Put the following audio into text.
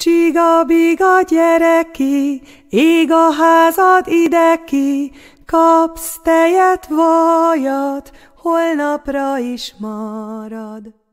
Csiga-biga, gyere ki, ég a házad, ide ki, kapsz tejet, vajat, holnapra is marad.